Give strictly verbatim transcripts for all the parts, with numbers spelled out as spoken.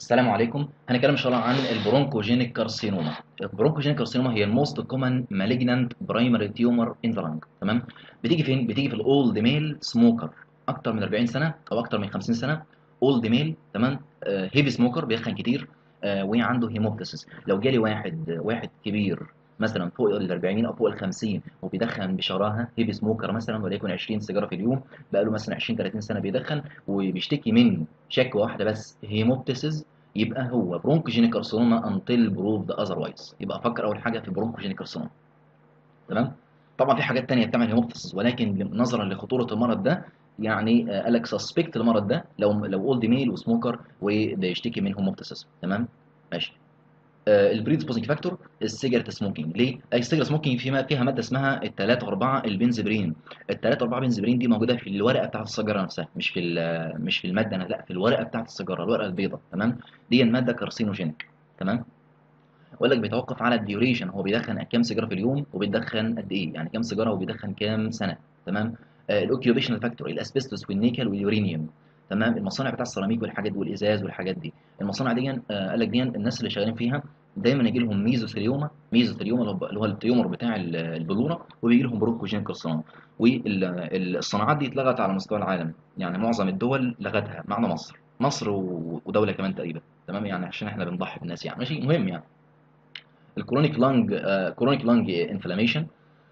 السلام عليكم. هنتكلم ان شاء الله عن البرونكوجينيك كارسينوما. البرونكوجينيك كارسينوما هي الموست كومن مالجنانت برايمري تيومر ان ذا لانج. تمام. بتيجي فين؟ بتيجي في الاولد ميل سموكر اكتر من أربعين سنه او اكتر من خمسين سنه. اولد ميل. تمام. هيفي سموكر بيدخن كتير. آه وهي عنده هيموبتسيس. لو جالي واحد واحد كبير مثلا فوق ال أربعين او فوق ال خمسين وبيدخن بشراهه، هيفي سموكر مثلا وليكن عشرين سيجاره في اليوم، بقى له مثلا عشرين تلاتين سنه بيدخن وبيشتكي من شكوى واحده بس، هيموبتسيس، يبقى هو برونكوجينيك كارسينوما انتل بروفد اذروايز. يبقى افكر اول حاجه في برونكوجينيك كارسينوما. تمام. طبعا في حاجات تانية بتعمل هيموبتسيس، ولكن نظرا لخطوره المرض ده يعني آه، قال لك سسبكت المرض ده لو لو اولد ميل وسموكر وبيشتكي من هيموبتسيس. تمام. ماشي. البريدسبوزنج فاكتور السيجرت سموكينج. ليه؟ السيجرت سموكينج فيها فيها ماده اسمها الثلاثة أربعة البنزبرين. الثلاثة أربعة بنزبرين دي موجوده في الورقه بتاعت السيجاره نفسها، مش في ال- مش في الماده، لا، في الورقه بتاعت السيجاره، الورقه البيضاء. تمام. دي ماده كارسينوجينيك. تمام. ويقول لك بيتوقف على الديوريشن، هو بيدخن كام سيجاره في اليوم وبيدخن قد ايه، يعني كام سيجاره وبيدخن كام سنه. تمام. الاوكيوبيشنال فاكتور الاسبستوس والنيكل واليورينيوم. تمام. المصانع بتاع السيراميك والحاجات دي والازاز والحاجات دي، المصانع دي آه، قال لك دي الناس اللي شغالين فيها دايما يجي لهم ميزوثيليوما. ميزوثيليوما اللي هو اللي هو التيومر بتاع ال- البلوره، وبيجي لهم برونكوجينيك كارسينوما. والصناعات دي اتلغت على مستوى العالم، يعني معظم الدول لغتها ما عدا مصر. مصر و- ودوله كمان تقريبا. تمام، يعني عشان احنا بنضحي بالناس، يعني ماشي، مهم يعني. الكرونيك لانج كرونيك لانج انفلاميشن.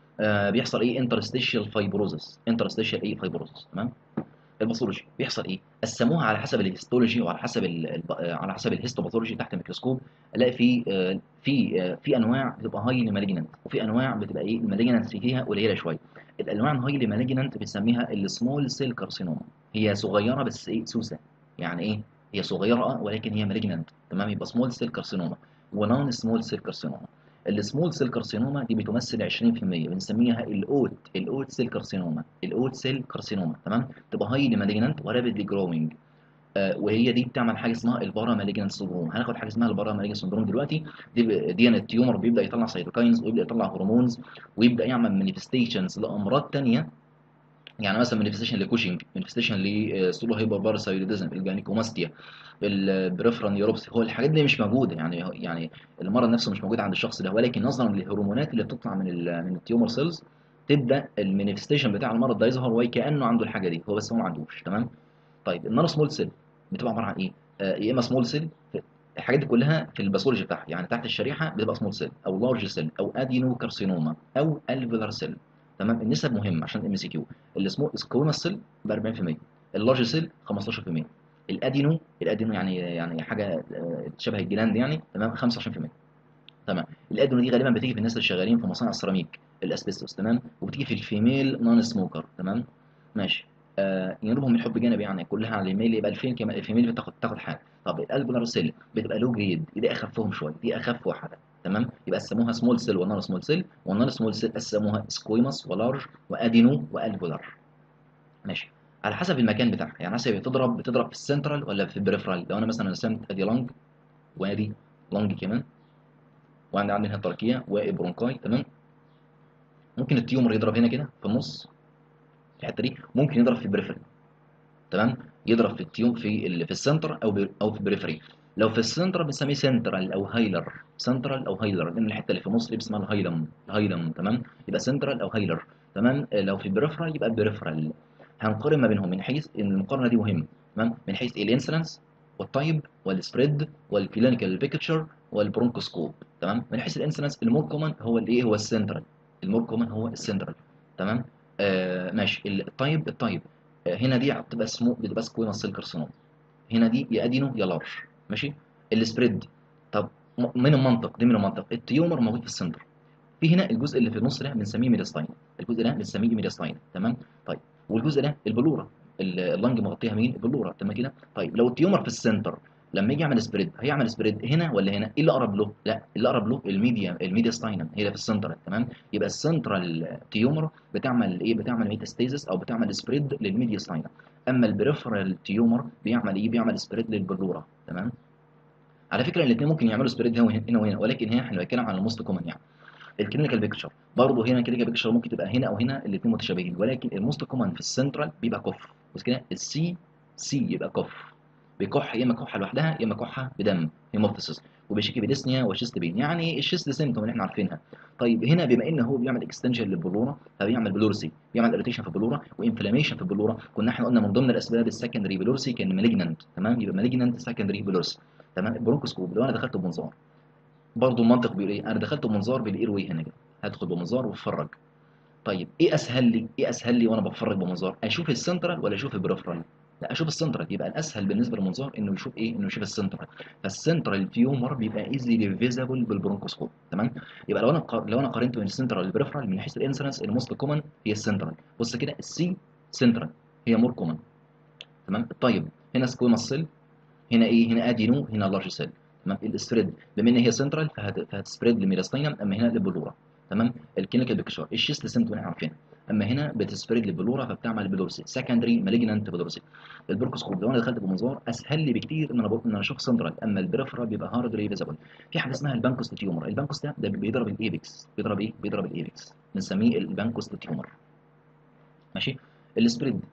بيحصل ايه؟ انترستيشال فايبروزس. انترستيشال ايه؟ فايبروزس. تمام. الباثولوجي بيحصل ايه؟ قسموها على حسب الهيستولوجي وعلى حسب ال الب- آه، على حسب الهيستوباثولوجي تحت الميكروسكوب. الاقي في آه، في آه، في انواع بتبقى هايلي مالجنانت، وفي انواع بتبقى ايه؟ المالجنانت فيها قليله شويه. الانواع الهايلي مالجنانت بنسميها السمول سيل كارسينوما. هي صغيره بس ايه؟ سوسه. يعني ايه؟ هي صغيره اه ولكن هي مالجنانت. تمام. يبقى سمول سيل كارسينوما ونون سمول سيل كارسينوما. السمول سيل كارسينوما دي بتمثل عشرين في المية، بنسميها الاوت الاوت سيل كارسينوما. الاوت سيل كارسينوما. تمام. تبقى هايلي مالجنانت ورابيدلي جروينج. آه وهي دي بتعمل حاجه اسمها البارا مالجنانت سندروم. هناخد حاجه اسمها البارا مالجنانت سندروم دلوقتي. دي ب- دي التيومر بيبدا يطلع سيتوكاينز ويبدا يطلع هرمونز ويبدا يعمل مانيفستيشنز لامراض تانية. يعني مثلا مانيفستيشن لكوشنج، مانيفستيشن لسولو هايبر باراسايروديزم، الجانيكوماستيا، البريفرال نيوروبسي. هو الحاجات دي مش موجوده، يعني يعني المرض نفسه مش موجود عند الشخص ده، ولكن نظرا للهرمونات اللي بتطلع من ال من التيومر سيلز تبدا المانيفستيشن بتاع المرض ده يظهر وكانه عنده الحاجه دي، هو بس هو ما عندوش. تمام. طيب النانو سمول سيل بتبقى عباره عن ايه؟ آه يا اما سمول سيل، الحاجات دي كلها في الباثولوجي بتاعها، يعني تحت الشريحه بتبقى سمول سيل او لارج سيل او ادينو كارسينوما او الفيلر سيل. تمام. النسب مهمه عشان ام سي كيو. السمول سكويموس سيل ب أربعين في المية، اللارج سيل خمستاشر في المية، الادينو الادينو يعني يعني حاجه آه، شبه الجلاند يعني. تمام. خمسة وعشرين في المية. تمام. الادينو دي غالبا بتيجي في الناس اللي شغالين في مصانع السيراميك، الاسبستوس. تمام. وبتيجي في الفيميل نون سموكر. تمام. ماشي. آه ينوبهم الحب جانبي، يعني كلها على الميل، يبقى الفيل كمان الفيميل بتاخد تاخد حاجه. طب الالفولار سيل بتبقى لو جريد، دي اخفهم شويه، دي اخف واحده. تمام. يبقى قسموها سمول سيل ونون سمول سيل، والنون سمول سيل قسموها سكويموس ولارج وادينو والفولار. ماشي. على حسب المكان بتاعها، يعني حسب بتضرب بتضرب في السنترال ولا في البريفرال. لو انا مثلا رسمت ادي لانج وادي لانج كمان، وعندي عندي هنا التركيه وبرونكاي. تمام. ممكن التيومر يضرب هنا كده في النص، في الحته دي. ممكن يضرب في البريفري. تمام. يضرب في التيوم في ال... في السنتر او ب... او في البريفري. لو في السنتر بنسميه سنترال او هايلر. سنترال او هايلر، لان الحته اللي في النص دي اسمها الهايلم. الهايلم. تمام. يبقى سنترال او هايلر. تمام. آه، لو في البريفرال يبقى بريفرال. هنقارن ما بينهم من حيث ان المقارنه دي مهمه. تمام. من حيث الانسلنس والتايب والسبريد والكلينيكال بيكتشر والبرونكوسكوب. تمام. من حيث الانسلنس المور كومن هو الايه؟ هو السنترال. المور كومن هو السنترال. تمام. آه ماشي. التايب التايب آه، هنا دي بتبقى اسمه بتبقى سكويموس سيل كارسينوما. هنا دي يا ادينو يا لارج. ماشي. السبريد. طب م- من المنطق دي من المنطق التيومر موجود في السنتر. في هنا الجزء اللي في النص ده بنسميه ميدياستاين. الجزء ده بنسميه ميدياستاين. تمام. طيب والجزء ده البلوره. ال- اللنج مغطيها مين؟ البلوره. تمام كده. طيب لو التيومر في السنتر لما يجي يعمل سبريد هيعمل سبريد هنا ولا هنا؟ ايه اللي اقرب له؟ لا، اللي اقرب له الميديا الميدياستاينم، هي اللي في السنتر. تمام. يبقى السنترال تيومر بتعمل ايه؟ بتعمل ميتاستيزس او بتعمل سبريد للميدياستاينم. اما البريفرال تيومر بيعمل ايه؟ بيعمل سبريد للبلوره. تمام. على فكره الاثنين ممكن يعملوا سبريد هنا وهنا وهنا، ولكن هنا احنا بنتكلم عن الموست كومن يعني. الكلينيكال بيكتشر برضه هنا الكلينيكال بيكتشر ممكن تبقى هنا او هنا، الاثنين متشابهين، ولكن الموست كومن في السنترال بيبقى كوف. بس كده السي سي يبقى كوف. بيكح يا اما كحه لوحدها يا اما كحه بدم هيموبتسيس، وبيشتكي بديسنيا وشيست بين، يعني الشيست سيمتوم اللي احنا عارفينها. طيب هنا بما ان هو بيعمل اكستنشن للبلوره فبيعمل بلورسي، بيعمل اريتيشن في البلوره وانفلاميشن في البلوره. كنا احنا قلنا من ضمن الاسباب السكندري بلورسي كان مالجنانت، تمام، يبقى مالجنانت سكندري بلورسي. تمام. البرونكوسكوب لو انا دخلت بمنظار، برضه المنطق بيقول ايه، انا دخلت بمنظار بالاير واي هنا كده، هدخل بمنظار واتفرج. طيب ايه اسهل لي، ايه اسهل لي وانا بتفرج بمنظار، اشوف السنترال ولا اشوف البريفرال؟ لا اشوف السنترال، يبقى الاسهل بالنسبه للمنظار انه يشوف ايه، انه يشوف السنترال. فالسنترال تيومر بيبقى ايزلي فيزابل بالبرونكوسكوب. تمام. يبقى لو انا قار... لو انا قارنت بين السنترال والبريفرال من حيث الانسنس، الموست كومن هي السنترال. بص كده السي سنترال هي مور كومن. تمام. طيب هنا سكويموس سيل، هنا ايه، هنا ادينو، هنا لارج سيل. تمام. السبريد بما ان هي سنترال فهت... فهتسبريد لميلاستينم، اما هنا للبلورا. تمام. الكلينيكال بيكشر الشيست سيمتوم احنا عارفينها، اما هنا بتسبريد للبلورا فبتعمل بلورسي سكندري مالجنانت بلورسي. البروكوسكوب لو انا دخلت بمنظار اسهل لي بكتير ان انا ب... ان انا اشوف سنترال، اما البريفرال بيبقى هارد ريفيزابل. في حاجه اسمها البانكوست تيومر، البانكوست ده, ده بيضرب الايبكس، بيضرب ايه، بيضرب الايبكس، بنسميه البانكوست تيومر. ماشي. السبريد،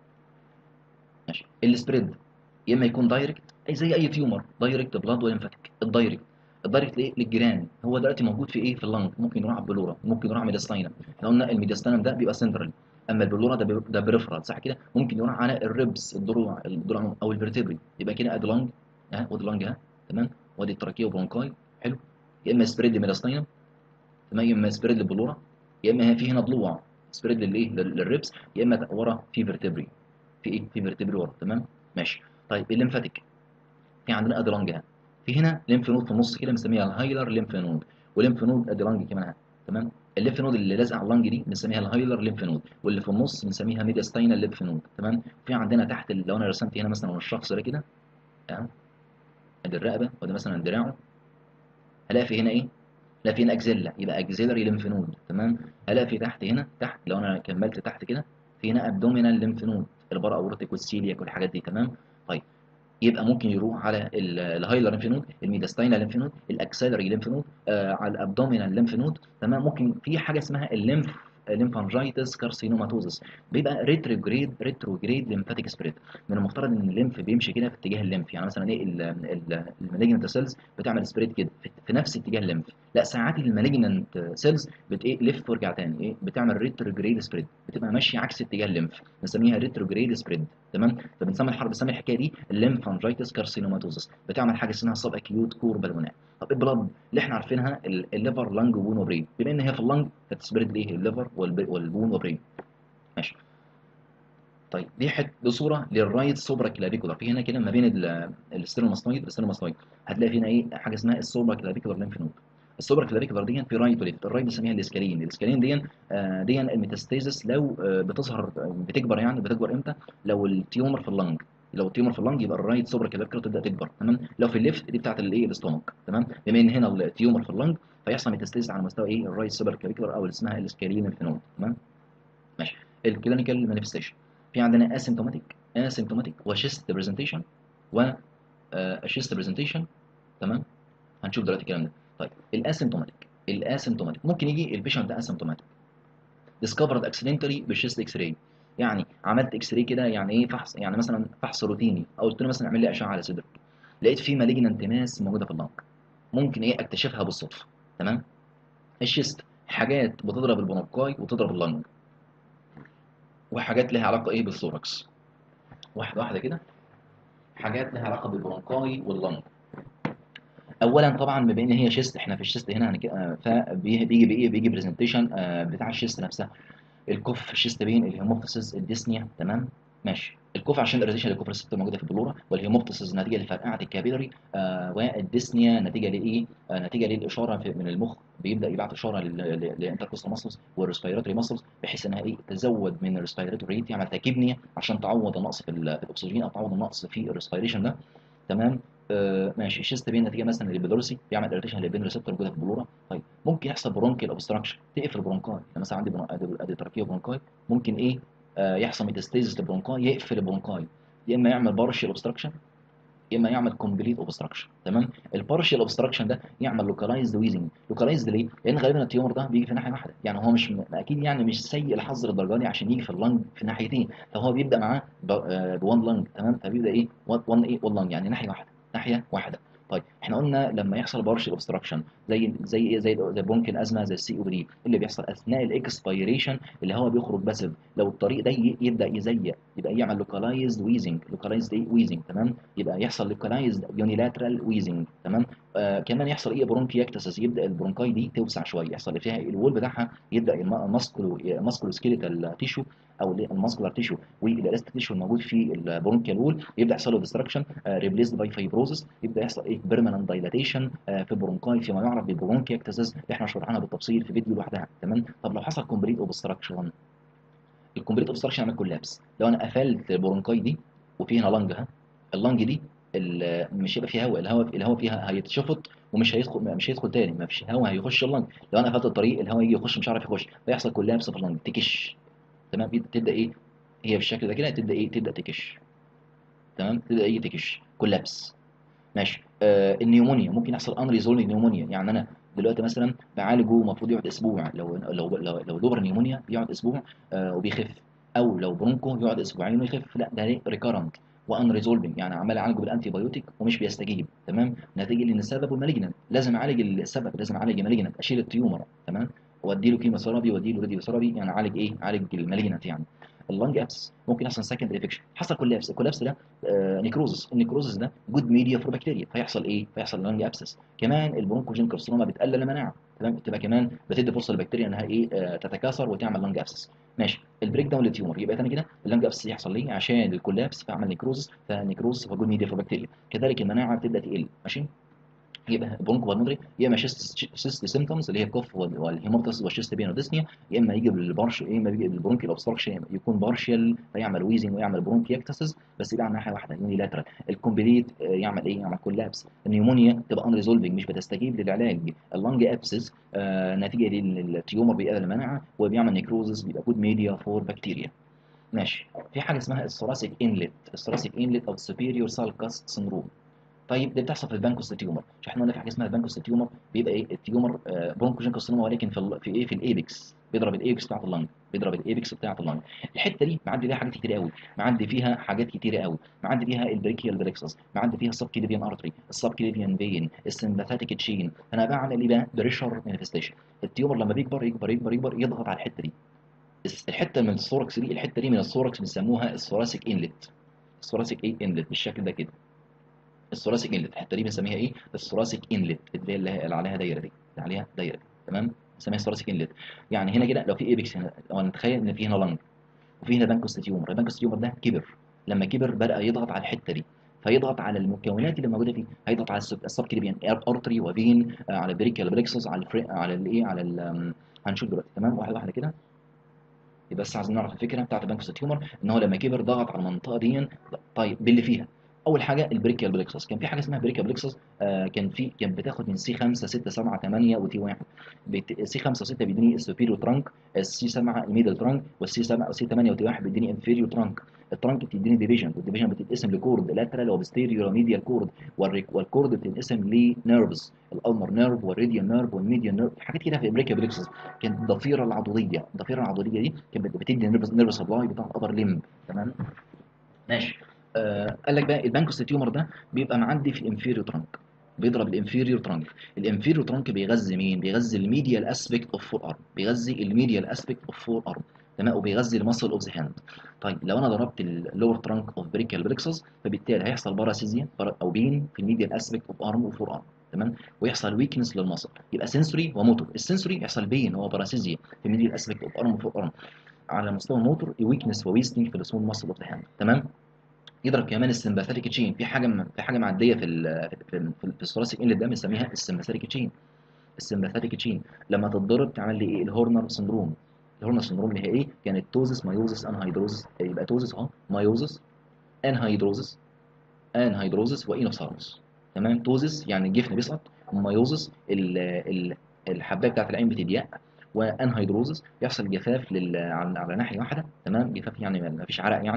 ماشي، السبريد يا اما يكون دايركت اي زي اي تيومر، دايركت بلاد وليمفاتيك. الدايركت، الدايركت ليه، للجيران. هو دلوقتي موجود في ايه، في اللنج، ممكن يروح على البلوره، ممكن يروح على ميديستاينم. احنا قلنا الميديستاينم ده بيبقى سنترال، اما البلوره ده بي- ده بريفرال، صح كده. ممكن يروح على الريبس، الضلوع، الضلوع او الفرتبري. يبقى كده ادي لنج، ها ودي لنج، ها تمام، وادي التراكيه وبرونكاي. حلو. يا اما سبريد لميديستاينم، تمام، يا اما سبريد للبلوره، يا اما في هنا ضلوع سبريد للايه، لل- للريبس، يا اما ورا في فيرتبري، في ايه، في فيرتبري ورا. تمام. ماشي. طيب الليمفاتيك، في عندنا ادرانج هنا، في هنا ليمف نود في النص كده بنسميها الهايلر ليمف نود، وليمف نود ادرانج كمان هنا. تمام. الليمف نود اللي لازقه على اللنج دي بنسميها الهايلر ليمف نود، واللي في النص بنسميها ميدياستاينال ليمف نود. تمام. في عندنا تحت ال- لو انا رسمت هنا مثلا الشخص ده كده، تمام، ادي الرقبه وده مثلا دراعه، هلاقي في هنا ايه، هلاقي في هنا اكزيلا، يبقى اكزيلري ليمف نود. تمام. هلاقي في تحت هنا، تحت لو انا كملت تحت كده، في هنا ابدومينال ليمف نود، البارا اورتيك والسيلياك والحاجات دي. تمام. طيب يبقى ممكن يروح على ال- الهايلر ليمف نود، الميداستاينال ليمف نود، الاكسلري ليمف نود، آه على الابدومينال ليمف نود. تمام. ممكن في حاجه اسمها الليمف ليمفانجيتس كارسينوماتوزس، بيبقى ريتروجريد ريتروجريد ليمفاتيك سبريد. من المفترض ان الليمف بيمشي كده في اتجاه الليمف، يعني مثلا ايه المالجنت سيلز بتعمل سبريد كده في في نفس اتجاه الليمف. لا ساعات المالجنت سيلز بت ايه لف وارجع تاني، ايه بتعمل ريتروجريد سبريد، بتبقى ماشيه عكس اتجاه الليمف، بنسميها ريتروجريد سبريد. تمام. فبنسمي الحرب، بنسمي الحكايه دي الليمفانجيتس كارسينوماتوزس، بتعمل حاجه اسمها سب اكيوت كور بالونات. طب البلد اللي احنا عارفينها ال- الليفر لانج وبون وبرين، بما ان هي في اللنج فتسبرد ليه الليفر والب- والبون وبرين. ماشي. طيب دي حت دي صوره للرايت سوبرا كلافيكولار، في هنا كده ما بين الستيرنوماستويد والستيرنوماستويد، هتلاقي في هنا ايه حاجه اسمها السوبرا كلافيكولار ليمف نود. السوبرا كلافيكولار دي في رايت وليفت، الرايت بنسميها الاسكالين، الاسكالين دي آه دي الميتاستيزس لو آه بتظهر، بتكبر يعني، بتكبر امتى، لو التيومر في اللنج، لو التيومر في اللنج يبقى الرايت سوبرا كلافيكولار تبدا تكبر. تمام. لو في الليفت دي بتاعت الايه، الاستومك. تمام. بما ان هنا التيومر في اللنج فيحصل ميتاستيزس على مستوى ايه، الرايت سوبرا كلافيكولار او اللي اسمها الاسكالين ليمف نود. تمام. ماشي. الكلينيكال مانيفستيشن، في عندنا اسيمتوماتيك، اسيمتوماتيك وشيست برزنتيشن و شيست برزنتيشن. تمام. هنشوف دلوقتي الكلام ده. طيب الاسيمتوماتيك، الاسيمتوماتيك ممكن يجي البيشنت ده اسيمتوماتيك ديسكفرد اكسيدنتالي بالشيست اكس راي، يعني عملت اكس راي كده، يعني ايه فحص، يعني مثلا فحص روتيني، او قلت له مثلا اعمل لي اشعه على صدرك، لقيت في مالجنانت ماس موجوده في اللنج، ممكن ايه اكتشفها بالصدفه. تمام. الشيست حاجات بتضرب البرونكاي وتضرب اللنج، وحاجات لها علاقه ايه بالثوركس، واحده واحده كده. حاجات لها علاقه بالبرونكاي واللنج. اولا طبعا بما ان هي شيست، احنا في الشيست هنا هنك... آه، فبيجي بايه، بيجي برزنتيشن بتاع الشيست نفسها، الكوف، الشيست بين، الهيموبتسيس، الديسنيا. تمام. ماشي. الكوف عشان الاريتيشن الكوف ريسبتور موجوده في البلوره، والهيموبتسيس نتيجه لفرقعه الكابيلاري، آه والديسنيا نتيجه لايه، آه نتيجه للاشاره في من المخ، بيبدا يبعت اشاره للانتركوستال ماسلز والريسبيراتوري ماسلز، بحيث انها ايه تزود من الريسبيراتوري ريت، يعمل تاكيبنيا عشان تعوض النقص في, ال- في الاكسجين، او تعوض النقص في الريسبيريشن ده. تمام. آه ماشي. الشيست بين نتيجه مثلا للبيلورسي، بيعمل اريتيشن للبين ريسبتور موجوده في البلوره. طيب ممكن يحصل برونكيال اوبستراكشن، تقفل البرونكاي، يعني مثلا عندي برون... ادي أدي تركيه برونكاي، ممكن ايه آه يحصل ميتاستيزس للبرونكاي، يقفل البرونكاي، يا اما يعمل بارشل اوبستراكشن، يا اما يعمل كومبليت اوبستراكشن. تمام. البارشال اوبستراكشن ده يعمل لوكالايزد ويزنج. لوكالايزد ليه؟ لان غالبا التيومر ده بيجي في ناحيه واحده، يعني هو مش م- اكيد يعني مش سيء الحظ للدرجه دي عشان يجي في اللنج في ناحيتين، فهو بيبدا معاه بوان لنج. تمام. فبيبدا ايه وان ايه وان لنج، يعني ناحيه واحده، ناحيه واحده. طيب احنا قلنا لما يحصل بارشال اوبستراكشن زي زي ايه زي زي برونكيال ازمه زي السي او دي اللي بيحصل اثناء الاكسبيريشن، اللي هو بيخرج باسف. لو الطريق ده ي- يبدا يزيق يبقى يعمل لوكالايزد ويزنج. لوكالايزد ايه ويزنج. تمام. يبقى يحصل لوكالايزد يونيلاترال ويزنج. تمام. آه كمان يحصل ايه برونكياكتسس، يبدا البرونكاي دي توسع شويه، يحصل فيها الوول بتاعها يبدا الماسكولو ماسكولو سكيليتال تيشو او الماسكولار تيشو والالاستيك تيشو الموجود في البرونكيال وول يبدا يحصل له ديستراكشن ريبليسد باي فايبروزس، يبدا يحصل ايه بيرمننت دايلاتيشن في البرونكاي فيما يعرف بالبرونكياكتسس اللي احنا شرحناها بالتفصيل في فيديو لوحدها. تمام. طب لو حصل كومبليت اوبستراكشن، الكومبليت اوبستراكشن يعمل كولابس. لو انا قفلت البرونكاي دي وفي هنا لنج ها، اللنج دي ال- مش هيبقى فيها هواء، الهواء الهواء فيها هيتشفط ومش هيدخل مش هيدخل تاني، ما فيش هواء هيخش اللنج. لو انا قفلت الطريق الهواء يجي يخش مش عارف يخش، فيحصل كولابس في اللنج تكش. تمام. تبدا ايه هي بالشكل ده كده، تبدا ايه تبدا تكش. تمام. تبدا ايه تكش كولابس. ماشي. آه النيومونيا ممكن يحصل ان ريزولد نيومونيا، يعني انا دلوقتي مثلا بعالجه المفروض يقعد اسبوع، لو لو لو, لو دوبر نيومونيا يقعد اسبوع آه وبيخف، او لو برونكو يقعد اسبوعين ويخف. لا ده ريكارنت وان ريزولفنج، يعني عمال اعالجه بالانتي بايوتيك ومش بيستجيب. تمام. نتيجه لان السبب المالجنت، لازم اعالج السبب، لازم اعالج المالجنت، اشيل التيومر. تمام. وادي له كيموثيرابي وادي له راديو ثيرابي، يعني اعالج ايه اعالج المالجنت يعني. اللنج ابس ممكن يحصل سكند انفكشن، حصل كولابس. الكولابس ده آه نيكروزس. النيكروزس ده جود ميديا فور بكتيريا، فيحصل ايه فيحصل لانج ابسس. كمان البرونكوجين كارسينوما بتقلل المناعه. تمام. تبقى كمان بتدي فرصه للبكتيريا انها ايه آه تتكاثر وتعمل لانج ابسس. ماشي. البريك داون للتيومر يبقى تاني كده اللانج ابسس يحصل ليه عشان الكولابس فعمل نيكروزس، فنيكروزس هو جود ميديا فور بكتيريا. كذلك المناعه بتبدا تقل. ماشي. يبقى برونكو بالمودري، يا اما شيست شيست سيمتومز اللي هي الكف والهيموبتس والشيست بين وديسنيا، يا اما يجي بالبارش يا اما يجي بالبرونكيال اوبستراكشن يكون بارشال فيعمل ويزنج ويعمل برونكياكتسس بس يبقى على ناحيه واحده يونيلاترال. الكومبليت آه، يعمل ايه يعمل كولابس. النيومونيا تبقى ان ريزولفنج مش بتستجيب للعلاج. اللنج ابسس آه نتيجه للتيومر بيقلل المناعه وبيعمل نيكروزس، بيبقى جود ميديا فور بكتيريا. ماشي. في حاجه اسمها الثوراسيك انلت. الثوراسيك انلت او السوبيريور سالكاس سندروم. طيب دي بتحصل في البانكوس تيومر. مش احنا قلنا في حاجه اسمها البانكوس تيومر، بيبقى ايه التيومر آه برونكوجين كارسينوما، ولكن في ال- في ايه في الايبكس، بيضرب الايبكس بتاعت اللنج، بيضرب الايبكس بتاعت اللنج. الحته دي معدي فيها حاجات كتير قوي، معدي فيها حاجات كتير قوي، معدي فيها البريكيال بريكسس، معدي فيها السب كليفيان ارتري، السب كليفيان فين، السمباثيك تشين. انا بعمل ايه بقى بريشر مانيفستيشن. التيومر لما بيكبر يكبر يكبر يكبر يضغط على الحته دي. الس- الحته من الثوركس دي، الحته دي من الثوركس بنسموها الثوراسيك انلت. الثوراسيك ايه انلت بالشكل ده كده. الثوراسيك انلت الحته دي بنسميها ايه الثوراسيك انلت، اللي هي اللي عليها دايره دي، اللي عليها دايره دي. تمام. بنسميها الثوراسيك انلت. يعني هنا كده لو في ايبكس هنا، لو نتخيل ان في هنا لنج وفي هنا بانكوس تيومر، البانكوس تيومر ده كبر. لما كبر بدا يضغط على الحته دي، فيضغط على المكونات اللي موجوده فيه، هيضغط على السب كليبيان ارتري وفين آه، على البريكال بريكسس، على الفري على الايه على ال آم، هنشوف دلوقتي. تمام. واحده واحده كده. يبقى بس عايزين نعرف الفكره بتاعت البانكوس تيومر ان هو لما كبر ضغط على المنطقه دي. طيب باللي فيها اول حاجه البريكيال بلكسس، كان في حاجه اسمها بريكيال بلكسس آه كان في كان بتاخد من سي خمسة ستة سبعة ثمانية وتي واحد. سي خمسة و6 بيديني السوبيريور ترانك، السي سبعة الميدل ترانك، والسي سبعة وسي ثمانية وتي واحد بيديني انفيريور ترانك. الترانك بتديني ديفيجن، والديفيجن بتتقسم لكورد لاترال وبستيريور وميديال كورد، والكورد بتتقسم لنيرفز، الالمر نيرف والراديال نيرف والميديال نيرف، حاجات كده في البريكيال بلكسس. كانت الضفيره العضليه، الضفيره العضليه دي كانت بتدي نيرف سبلاي بتاع الابر ليمب. تمام. ماشي. آه قال لك بقى البانكوس تيومر ده بيبقى معدي في الانفيريور ترانك، بيضرب الانفيريور ترانك. الانفيريور ترانك بيغذي مين؟ بيغذي الميديال اسبيكت اوف فور ارم، بيغذي الميديال اسبيكت اوف فور ارم. تمام. وبيغذي المسل اوف ذا هاند. طيب لو انا ضربت اللور ترانك اوف بريكال بريكسس فبالتالي هيحصل باراسيزيا او بين في الميديال اسبيكت اوف ارم وفور ارم. تمام. ويحصل ويكنس للمسل، يبقى سنسوري وموتور. السنسوري يحصل بين هو باراسيزيا في الميديال اسبيكت اوف ارم وفور ارم. على مستوى الموتور ويكنس وويستنج في السمول ماسل اوف ذا هاند. تمام. يضرب كمان السمباثيك تشين، في حاجه في حاجه معديه في ال في في, في, في الثوراسيك انلت ده بنسميها السمباثيك تشين. السمباثيك تشين لما تتضرب تعمل لي ايه الهورنر سندروم. الهورنر سندروم اللي هي ايه كانت توزس مايوزس انهيدروزس، يبقى توزس اهو مايوزس انهيدروزس انهيدروزس وانوثارموس. تمام. توزس يعني الجفن بيسقط، مايوزس ال ال الحبايه بتاعت العين بتضيق، وانهيدروزس يحصل جفاف لل... على... على ناحيه واحده. تمام. جفاف يعني ما فيش عرق يعني،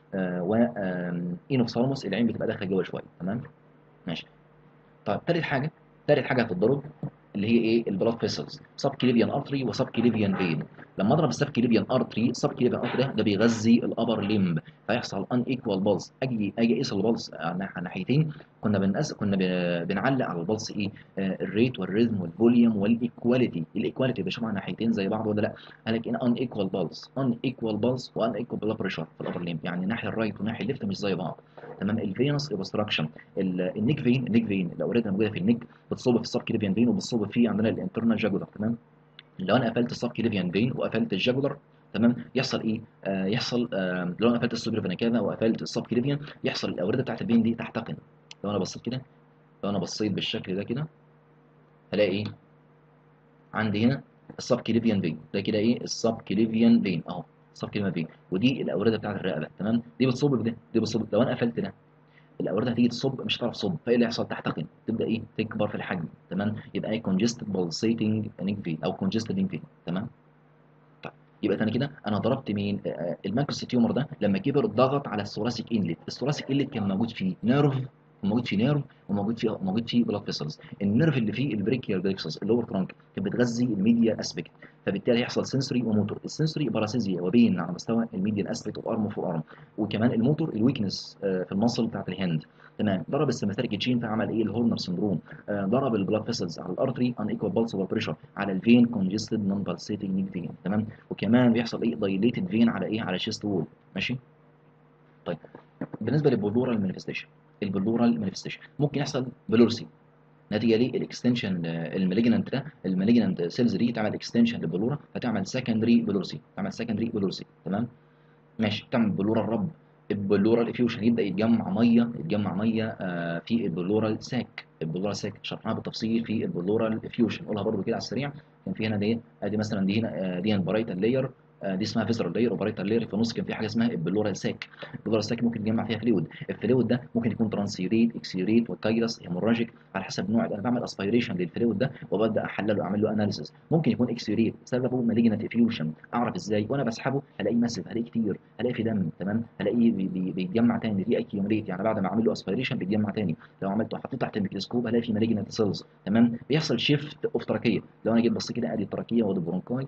و اينوفثالموس العين بتبقى داخله جوه شويه. تمام ماشي. طيب تالت حاجه، تالت حاجه هتتضرب اللي هي ايه؟ البلاد فيسلز، سب كليفيان ارتري وسب كليفيان فين. لما اضرب السب كليفيان ارتري، سب كليفيان ارتري ده, ده بيغذي الابر ليمب، فيحصل ان ايكوال بالز. اجي اجي اقيس البلس على ناحيتين، كنا بنقيس، كنا بنعلق على البلس ايه؟ آه الريت والريزم والفوليوم والايكواليتي. الايكواليتي بشوفها على ناحيتين زي بعض ولا لا؟ قال لك ان ان ايكوال بالز، ان ايكوال بالز وان ايكوال بلاد بريشر في الابر ليمب، يعني الناحيه الرايت والناحيه الليفت مش زي بعض. تمام. الفينس اوبستراكشن، النيك فين، النيك فين الاورده الموجوده في النيك بتصب في السب كليفيان فين وبتصب في عندنا الانترنال جاجولار. تمام. لو انا قفلت السب كليفيان فين وقفلت الجاجولار، تمام، يحصل ايه؟ آه يحصل آه لو انا قفلت السوبر فينا كافا وقفلت السب كليفيان، يحصل الاورده بتاعت الفين دي تحتقن. لو انا بصيت كده، لو انا بصيت بالشكل ده كده، هلاقي ايه؟ عندي هنا السب كليفيان فين ده كده ايه؟ السب كليفيان فين اهو، السب كليفيان فين، ودي الاورده بتاعت الرقبه. تمام. دي بتصب بده، دي بتصب. لو انا قفلت ده، الاورده هتيجي تصب مش هتعرف تصب، فايه اللي هيحصل؟ تحتقن، تبدا ايه؟ تكبر في الحجم. تمام. يبقى ايه؟ كونجستد بالسيتنج نيك فين او كونجستد نيك فين. تمام. طيب يبقى تاني كده انا ضربت مين؟ آه الماكروس تيومر ده لما كبر ضغط على الثوراسيك انلت. الثوراسيك انلت كان موجود فيه نيرف، موجود فيه نيرف وموجود فيه موجود فيه بلاد فيسلز. النيرف اللي فيه البريكيال بلكسس اللور ترانك كانت بتغذي الميديا اسبكت، فبالتالي هيحصل سنسوري وموتور. السنسوري باراسيزيا وبين على مستوى الميديا اسبكت اوف ارم فور ارم، وكمان الموتور الويكنس آه في المصل بتاعت الهاند. تمام. ضرب السيماتيك تشين فعمل ايه؟ الهورنر سندروم. آه ضرب البلاد فيسلز على الارتري ان ايكوال بالس بريشر، على الفين كونجستد نون بالسيتنج نيك فين. تمام. وكمان بيحصل ايه؟ دايليتد فين على ايه؟ على شيست وول. ماشي. طيب بالنسبه للبلورال مانيفستيشن، البلورال مانيفستيشن ممكن يحصل بلورسي نتيجه للاكستنشن المالجنانت ده، المالجنانت سيلز دي تعمل اكستنشن للبلوره فتعمل سكندري بلورسي، تعمل سكندري بلورسي. تمام ماشي. تعمل بلورال رب، البلورال افيوشن، يبدا يتجمع ميه، يتجمع ميه آه في البلورال ساك. البلورال ساك شرحناها بالتفصيل في البلورال افيوشن، قولها برده كده على السريع. كان في هنا دي ادي مثلا، دي هنا آه دي البرايتال لاير، آه دي اسمها فيزرال لاير وبرايتال لاير، في النص كان في حاجه اسمها البلورال ساك. البلورال ساك ممكن يتجمع فيها فلويد، الفلويد ده ممكن يكون ترانسيوريت، اكسيوريت، وكايرس، هيموراجيك، على حسب نوع. انا بعمل اسبيريشن للفلويد ده وببدا احلله، اعمل له اناليسيس. ممكن يكون اكسيوريت سببه مالجنت افيوشن، اعرف ازاي؟ وانا بسحبه هلاقيه ماسف، هلاقيه كتير، هلاقي في دم. تمام. هلاقيه بي بي بيتجمع تاني، في اكيومريت، يعني بعد ما اعمل له اسبيريشن بيتجمع تاني. لو عملته حطيته تحت الميكروسكوب هلاقي في مالجنت سيلز. تمام. بيحصل شيفت اوف تراكيه. لو انا جيت بصيت كده ادي التراكيه وادي البرونكاي،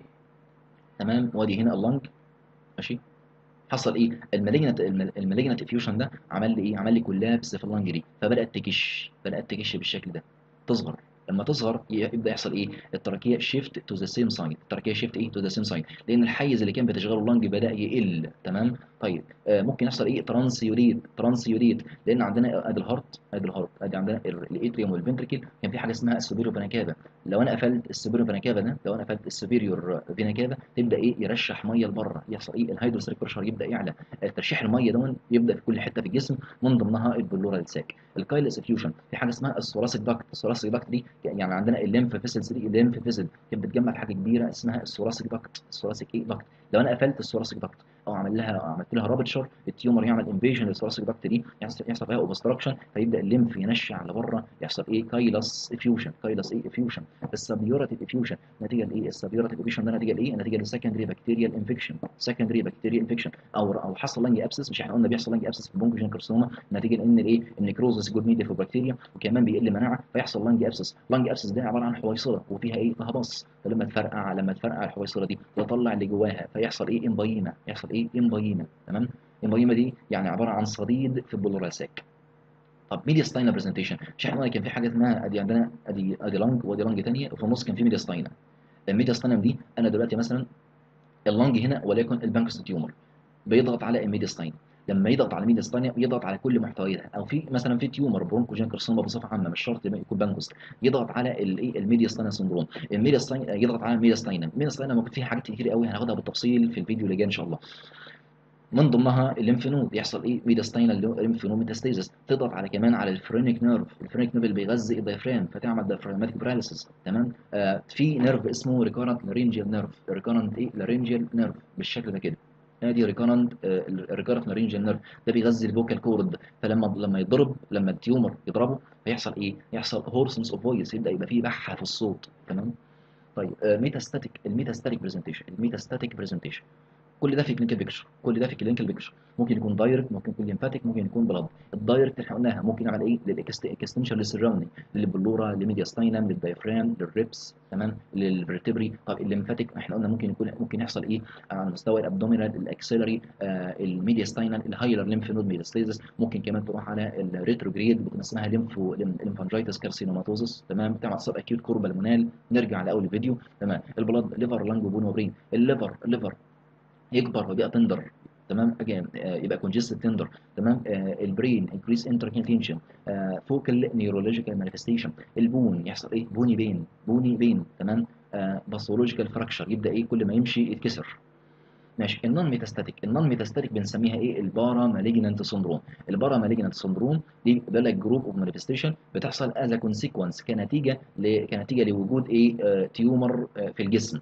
تمام، وادي هنا اللنج. ماشي. حصل ايه؟ المالجنت المالجنت افيوشن ده عمل لي ايه؟ عمل لي كولابس في اللنج دي، فبدات تكش، بدات تكش بالشكل ده، تصغر. لما تصغر يبدا يحصل ايه؟ التراكيه شيفت تو ذا سيم سايد، التراكيه شيفت ايه؟ تو ذا سيم سايد، لان الحيز اللي كان بتشغله اللنج بدا يقل. تمام. طيب آه ممكن يحصل ايه؟ ترانسيوريت، ترانسيوريت، لان عندنا ادي الهارت، ادي الهارت، ادي عندنا الاتريوم والفنتريكل، كان في حاجه اسمها السوبيريور فينا كافا. لو انا قفلت السوبيريور فينا كافا ده، لو انا قفلت السوبيريور فينا كافا تبدا ايه؟ يرشح ميه لبره، يحصل ايه؟ الهيدروستاتيك بريشر يبدا يعلى، ترشيح الميه ده يبدا في كل حته في الجسم، من ضمنها البلورال ساك. الكايلس افيوجن في حاجه اسمها الثوراسيك داكت. الثوراسيك داكت دي يعني عندنا الليمف فيسلز دي، الليمف فيسل كانت بتجمع في حاجه كبيره اسمها الثوراسيك داكت، الثوراسيك ايه؟ داكت. لو انا قفلت الثوراسيك داكت او عمل لها عملت لها رابتشر، التيومر يعمل انفيجن للثوراسيك داكت دي، يحصل يحصل فيها اوبستراكشن، فيبدا الليمف ينشع لبره، يحصل ايه؟ كايلس افيوجن، كايلس ايه؟ افيوجن. السبيوراتيف افيوجن نتيجه لايه؟ السبيوراتيف افيوجن ده نتيجه لايه؟ نتيجه لسكندري بكتيريال انفكشن، سكندري بكتيريال انفكشن، او او حصل لانج ابسس. مش احنا قلنا بيحصل لانج ابسس في البونكوجين كارسينوما نتيجه لان الايه؟ النكروزس جود ميديا في بكتيريا، وكمان بيقل مناعه فيحصل لانج ابسس. لانج ابسس ده عباره عن حويصله وفيها ايه؟ تهبص، فلما تفرقع، لما تفرقع الحويصله دي تطلع اللي جواها فيحصل ايه؟ امبايما، يحصل ايه؟ امبايما. تمام. امبايما دي يعني عباره عن صديد في البلوراساك. طب ميدياستاينا برزنتيشن، مش احنا قلنا كان في حاجه اسمها ادي عندنا ادي ادي لانج وادي لانج ثانيه وفي النص كان في ميدياستاينا. الميدياستاينا دي انا دلوقتي مثلا اللنج هنا وليكن البانكس تيومر بيضغط على الميديستاين، لما يضغط على الميديستاين يضغط على كل محتوياتها، او في مثلا في تيومر برونكوجين كارسينوما بصفه عامه مش شرط يكون بانكوس، يضغط على الايه؟ الميديستاين سندروم. الميديستاين يضغط على الميديستاين، الميديستاين ممكن فيها حاجات كتير قوي هناخدها بالتفصيل في الفيديو اللي جاي ان شاء الله. من ضمنها الليمف نود، يحصل ايه؟ ميديستاينال ليمف نود ميتاستاسيس، تضغط على كمان على الفرينيك نيرف، الفرينيك نيرف اللي بيغذي الدايفرام فتعمل دايفراماتيك باراليسيس. تمام. آه في نيرف اسمه ريكارنت لارينجيال نيرف، ريكارنت ايه؟ لارينجيال نيرف بالشكل ده كده، ادي ريكارنت ريكارنت لارينجيال نيرف، ده بيغذي الفوكال كورد، فلما لما يضرب، لما التيومر يضربه فيحصل ايه؟ يحصل هورسنس اوف فويس، يبدا يبقى فيه بحه في الصوت. تمام. طيب آه ميتاستاتيك، الميتاستاتيك برزنتيشن، الميتاستاتيك برزنتيشن كل ده في كلينيكال بيكتشر، كل ده في كلينيكال بيكتشر. ممكن يكون دايركت، ممكن يكون ليمفاتيك، ممكن يكون بلاد. الدايركت احنا قلناها ممكن نعمل ايه؟ للاكستنشن للسراوندنج، للبلورا، للميدياستاينم، للدايفرام، للريبس، تمام، للفرتبري. طب الليمفاتيك احنا قلنا ممكن يكون ممكن يحصل ايه؟ على مستوى الابدومينال، الاكسلري، آه الميدياستاينال، الهايلر ليمف نود ميتاستاسيس. ممكن كمان تروح على الريتروجريد بتكون اسمها ليمفو ليمفانجيتس كارسينوماتوزس، تمام، بتعمل سب اكيوت كوربالمونال. نرجع لاول فيديو، تمام. البلاد، ليفر، لانج، بون، وبرين. الليفر الليفر يكبر ويبقى تندر، تمام، أجان آه يبقى كونجستد تندر، تمام. آه البرين انكريس انتركين تنشن، آه فوكال نيورولوجيكال مانيفستيشن. البون يحصل ايه؟ بوني بين، بوني بين، تمام. آه باثولوجيكال فراكشر، يبدا ايه؟ كل ما يمشي يتكسر. ماشي. النون ميتاستاتيك، النون ميتاستاتيك بنسميها ايه؟ البارا مالجنانت سندروم. البارا مالجنانت سندروم دي بيبقى لك جروب اوف مانيفستيشن بتحصل از كونسيكونس، كنتيجه ل... كنتيجه لوجود ايه؟ آه تيومر آه في الجسم.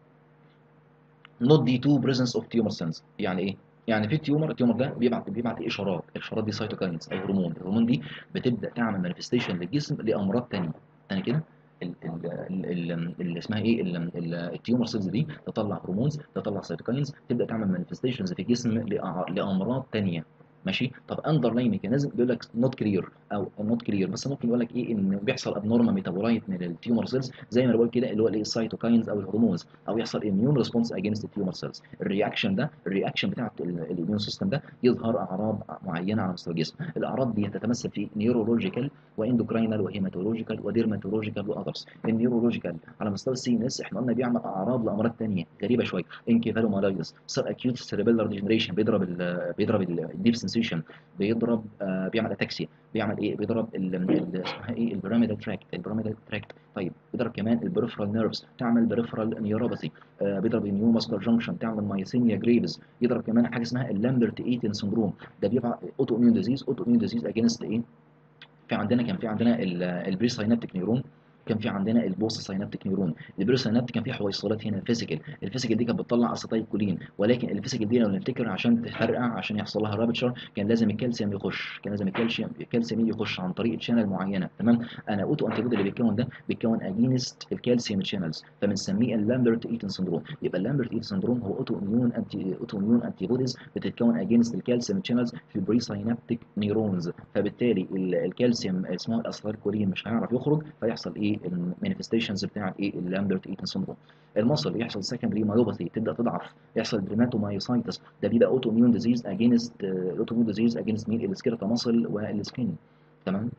not due to presence of tumor cells. يعني ايه؟ يعني في تيومر، التيومر ده بيبعت بيبعت اشارات، الاشارات دي سيتوكاينز او هرمون، الهرمون دي بتبدا تعمل مانيفستيشن للجسم لامراض ثانيه. ثاني كده ال- ال- ال- ال- اللي اسمها ايه؟ ال- ال- التيومر سيلز دي تطلع هرمونز، تطلع سيتوكاينز، تبدا تعمل مانيفستيشنز في الجسم لأع- لامراض ثانيه. ماشي. طب اندر لاين ميكانيزم بيقول لك نوت كلير او نوت كلير، بس ممكن يقول لك ايه؟ ان بيحصل ابنورمال ميتابولايت من التيومر سيلز زي ما انا بقول كده، اللي هو الايه؟ السيتوكاينز او الهرمونز، او يحصل اميون ريسبونس اجينست التيومر سيلز. الرياكشن ده، الرياكشن بتاع الاميون سيستم ده يظهر اعراض معينه على مستوى الجسم. الاعراض دي تتمثل في نيورولوجيكال واندوكراينال وهيماتولوجيكال وديرماتولوجيكال واذرز. النيورولوجيكال على مستوى السي ان اس احنا قلنا بيعمل اعراض لامراض ثانيه غريبه شويه، انكيفالومالايتس، سب اكيوت سيريبيلار ديجنريشن، بيضرب ال بيضرب الديب سنسيشن، بيضرب آه بيعمل اتاكسيا، بيعمل ايه؟ بيضرب ال- ال- اسمها ايه؟ البيراميدال تراكت، البيراميدال تراكت. طيب بيضرب كمان البريفرال نيرفز، تعمل بريفرال نيوروباثي. آه بيضرب النيو ماسكولار جانكشن، تعمل مايسينيا جريفز. يضرب كمان حاجه اسمها اللامبرت ايتن سندروم، ده بيبقى اوتو اميون ديزيز، اوتو اميون ديزيز اجينست ايه؟ في عندنا كان في عندنا البري ساينابتيك نيورون، كان في عندنا البوست ساينابتيك نيورون. البري ساينابتيك كان في حويصلات هنا فيزيكال، الفيزيكال دي كانت بتطلع اسيتايل كولين، ولكن الفيزيكال دي لو نفتكر عشان تفرقع، عشان يحصل لها رابتشر، كان لازم الكالسيوم يخش، كان لازم الكالسيوم الكالسيوم يخش عن طريق تشانل معينه، تمام. انا اوتو انتي بودي اللي بيتكون ده بيتكون اجينست الكالسيوم تشانلز، فبنسميه اللامبرت ايتن سندروم. يبقى اللامبرت ايتن سندروم هو اوتو اميون انتي اوتو اميون انتي بوديز بتتكون اجينست الكالسيوم تشانلز في البري ساينابتيك نيورونز، فبالتالي ال- الكالسيوم اسمه الاسيتايل كولين مش هيعرف يخرج، فيحصل ايه؟ المانيفستيشنز بتاعت ايه؟ اللامبرت ايتن سندروم. المصل يحصل سكندري مايوباثي، تبدا تضعف، يحصل دريماتومايسايتس، ده بيبقى اوتو اميون ديزيز اجينست اوتو اميون ديزيز اجينست مين؟ السكيلتا ماسل والسكين، تمام.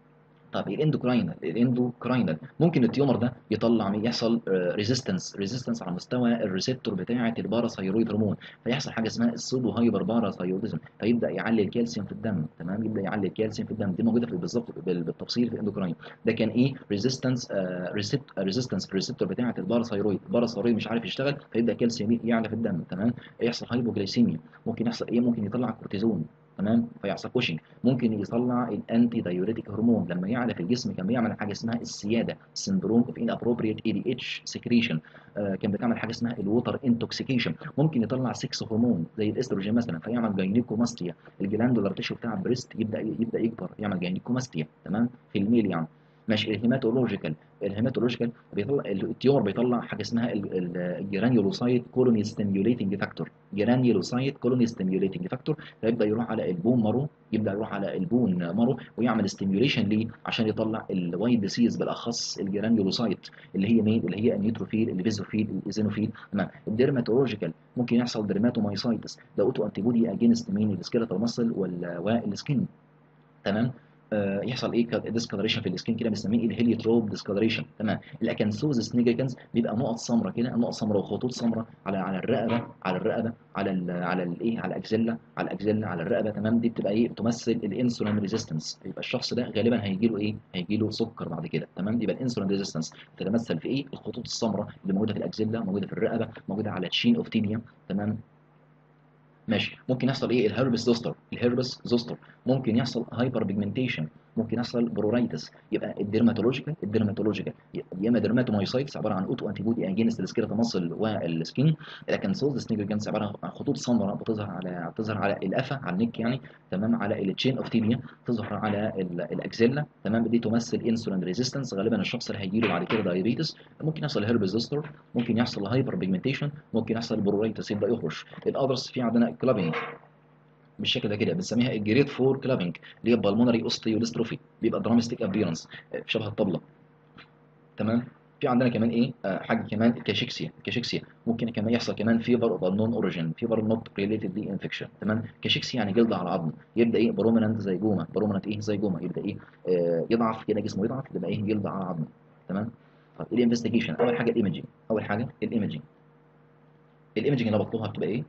طب الاندوكراينال، الاندوكراينال ممكن التيومر ده يطلع مين؟ يحصل ريزيستنس، ريزيستنس على مستوى الريسبتور بتاعه الباراثايرويد هرمون، فيحصل حاجه اسمها السودو هايبر باراثايروديزم، فيبدا يعلي الكالسيوم في الدم، تمام، يبدا يعلي الكالسيوم في الدم. دي موجوده في بالظبط بال- بالتفصيل في الاندوكراين. ده كان ايه؟ ريزيستنس ريزيستنس في الريسبتور بتاعه الباراثايرويد، الباراثايرويد مش عارف يشتغل، فيبدا الكالسيوم يعلى في الدم، تمام. يحصل هايبوجلايسيميا. ممكن يحصل ايه؟ ممكن يطلع كورتيزون، تمام، فيحصل كوشنج. ممكن يطلع الانتي دايوريتيك هرمون، لما يعلى في الجسم كان بيعمل حاجه اسمها السياده، سندروم اوف ان ابروبريت اي دي اتش سكريشن. كان بتعمل حاجه اسمها الووتر انتوكسيكيشن. ممكن يطلع سكس هرمون زي الاستروجين مثلا، فيعمل جاينيكوماستيا، الجلاندولار تيشو بتاع البريست يبدا يبدا يكبر، يعمل جاينيكوماستيا، تمام، في الميل يعني. ماشي. الهيماتولوجيكال، الهيماتولوجيكال بيطلع التيومر بيطلع حاجه اسمها الجرانيولوسايت كولوني ستيميوليتنج فاكتور، جرانيولوسايت كولوني ستيميوليتنج فاكتور، فيبدا يروح على البون مارو، يبدا يروح على البون مارو ويعمل ستيميوليشن ليه؟ عشان يطلع الوايت ديسيز، بالاخص الجرانيولوسايت اللي هي مين؟ اللي هي النيوتروفيل، البيزوفيل، الايزينوفيل، تمام. الديرماتولوجيكال ممكن يحصل ديرماتومايسايتس، ده اوتو انتي بودي اجينست مين؟ السكيلتال ماسل والسكين، تمام. آه يحصل ايه؟ ديسكلريشن في السكين كده بنسميه الهيليوتروب ديسكلريشن، تمام. الاكانثوزس نيجريكانز بيبقى نقط سمراء كده، نقط سمراء وخطوط سمراء على على الرقبه، على الرقبه، على ال على الايه؟ على الاكزيلا، على الاكزيلا، على الرقبه، تمام. دي بتبقى ايه؟ بتمثل الانسولين ريزيستنس، يبقى الشخص ده غالبا هيجي له ايه؟ هيجي له سكر بعد كده، تمام. يبقى الانسولين ريزيستنس بتتمثل في ايه؟ الخطوط السمراء اللي موجوده في الاكزيلا، موجوده في الرقبه، موجوده على تشين اوف تيبيا، تمام. ماشي. ممكن يحصل ايه؟ الهربس زوستر، الهربس زوستر ممكن يحصل هايبر بيجمنتيشن، ممكن يحصل برورايتس. يبقى الديرماتولوجيكال الديرماتولوجيكال يا اما ديرماتومايسايتس عباره عن اوتو انتي بودي اجينست السكيلتال ماسل والسكين، لكن سولز نيجريجانس عباره عن خطوط سمراء بتظهر على بتظهر على القفا، على النك يعني، تمام، على التشين اوف تيبيا، تظهر على الاكزيلا، تمام. دي تمثل انسولين ريزيستنس، غالبا الشخص اللي هيجي له بعد كده دايابيتس. ممكن يحصل هيربس زوستر، ممكن يحصل هايبر بيجمنتيشن، ممكن يحصل برورايتس يبدا يخرج. الاذرز في عندنا كلابينج بالشكل ده كده، بنسميها الجريد فور كلابينج، اللي هي بالمونري اوستيوديستروفي، بيبقى درامستيك ابيرنس شبه الطبله، تمام. في عندنا كمان ايه آه حاجه كمان كاشيكسيا. كاشيكسيا ممكن كمان يحصل كمان فيفر اوف نون اوريجين، فيفر نوت ريليتد لي انفكشن، تمام. كاشيكسيا يعني جلد على عظم، يبدا ايه برومينانت زي جوما، برومينانت ايه زي جوما، يبدا ايه آه يضعف كده، جسمه يضعف، يبقى ايه جلد على عظم، تمام. طب الانفستيجيشن، اول حاجه الايمجنج، اول حاجه الايمجنج. الايمجنج اللي بطلبها بتبقى ايه؟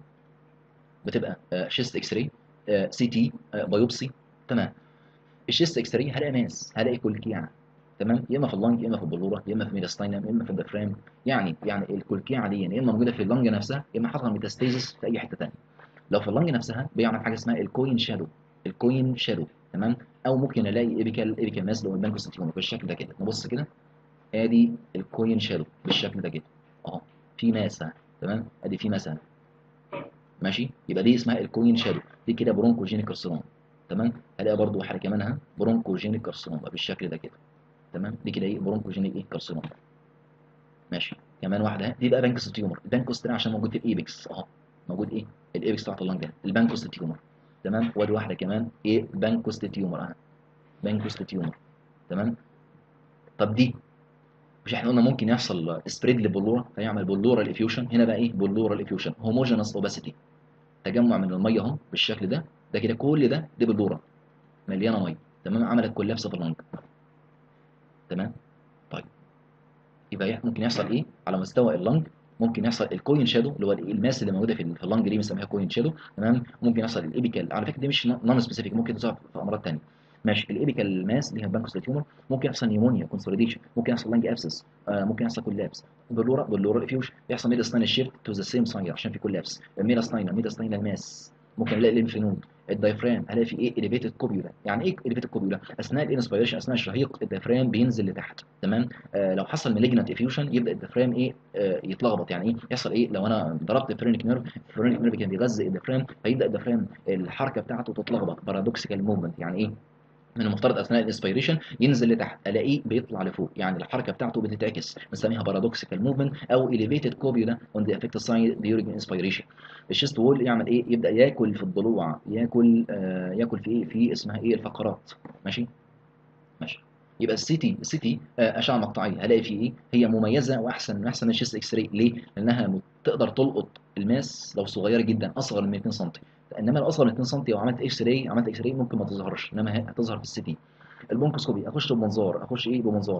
بتبقى آه شيست اكس راي، آه سي تي، آه بايوبسي، تمام. الشيست اكس راي هلاقي ماس، هلاقي كلكيعه، تمام، يا اما في اللنج، يا اما في البلوره، يا اما في ميداستاينم، يا اما في الدفرام. يعني يعني الكلكيعه دي يا اما موجوده في اللنج نفسها، يا اما حصل ميتاستيزس في اي حته ثانيه. لو في اللنج نفسها بيعمل حاجه اسمها الكوين شادو، الكوين شادو، تمام. او ممكن الاقي ايبيكال ايبيكال ماس لو البانكوستيوم بالشكل ده كده، نبص كده، ادي الكوين شادو بالشكل ده كده اهو، في ماس أهي، تمام، ادي في ماس أهي. ماشي، يبقى دي اسمها الكوين شادو، دي كده برونكوجينيك كارسينوم، تمام. هلاقي برضو حاجه كمان اهي برونكوجينيك كارسينوم بالشكل ده كده، تمام. دي كده ايه برونكوجينيك ايه كارسينوم. ماشي، كمان واحده اهي، دي بقى بانكوس تيومر. البانكوس ده عشان موجود في الايبكس اهو، موجود ايه الايبكس بتاعت اللنج ده، البانكوس تيومر، تمام. وادي واحده كمان ايه بانكوس تيومر اهي، بانكوس تيومر، تمام. طب دي مش احنا قلنا ممكن يحصل سبريد للبلوره فيعمل بلورال افيوشن؟ هنا بقى ايه بلورال افيوشن، هوموجينس اوباسيتي، تجمع من الميه اهو بالشكل ده، ده كده كل ده دي بلوره مليانه ميه، تمام، عملت كولابس في اللنج، تمام. طيب يبقى ممكن يحصل ايه على مستوى اللنج؟ ممكن يحصل الكوين شادو اللي هو الماس اللي موجوده في في اللنج دي بنسميها كوين شادو، تمام. ممكن يحصل الايبيكال، على فكره دي مش نون سبيسيفيك، ممكن تظهر في امراض ثانيه. ماشي، الايبيكال ماس اللي هي بانكوس تيومر، ممكن يحصل نيمونيا كونسوليديشن، ممكن يحصل لانج ابسس، آه ممكن يحصل كولابس. بلورا بلورا افيوش، يحصل ميداستاين شيفت تو ذا سيم سايد عشان في كولابس. ميداستاين ميداستاين الماس، ممكن الاقي الليمف نود. الدايفرام هلاقي في ايه اليفيتد كوبيولا. يعني ايه اليفيتد كوبيولا؟ اثناء الانسبيريشن، اثناء الشهيق الدايفرام بينزل لتحت، تمام. آه لو حصل مالجنت افيوشن يبدا الديافرام ايه آه يتلخبط. يعني ايه يحصل ايه لو انا ضربت الفرينك نيرف، الفرينك نيرف كان بيغذي الديافرام، فيبدا الديافرام الحركه بتاعته تتلخبط، بارادوكسيكال موفمنت. يعني ايه؟ من المفترض اثناء الانسبيريشن ينزل لتحت، الاقيه بيطلع لفوق، يعني الحركه بتاعته بتتعكس، بنسميها بارادوكسيكال موفمنت او اليفيتد كوبيولا اون ذا افكت سايد ديورنج انسبيريشن. الشيست وول يعمل ايه؟ يبدا ياكل في الضلوع، ياكل آه ياكل في ايه في اسمها ايه الفقرات. ماشي ماشي. يبقى السي تي السي تي اشعه مقطعيه هلاقي فيه ايه؟ هي مميزه واحسن من احسن من الشيست اكس راي. ليه؟ لانها م- تقدر تلقط الماس لو صغيره جدا، اصغر من اتنين سم. انما لو اصغر من اتنين سم لو عملت اكس راي، عملت اكس راي ممكن ما تظهرش، انما هي هتظهر في السي تي. البونكوسكوبي اخش بمنظار، اخش ايه بمنظار.